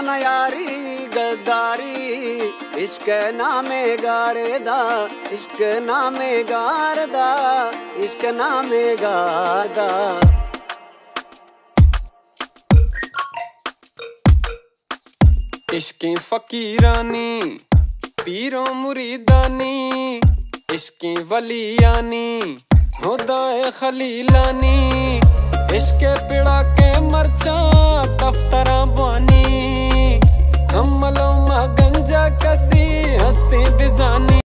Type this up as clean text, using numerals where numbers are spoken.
न यारी गद्दारी, इश्क नामे गारदा, इश्क नामे गारदा, इश्क नामे गारदा। इश्की फकीरानी पीरों मुरीदानी, इश्की वलियानी खुदाए खलीलानी, इश्के पिड़ा के मरचा दफ्तरा बानी, हम मलो गंजा कसी हस्ती बिजानी।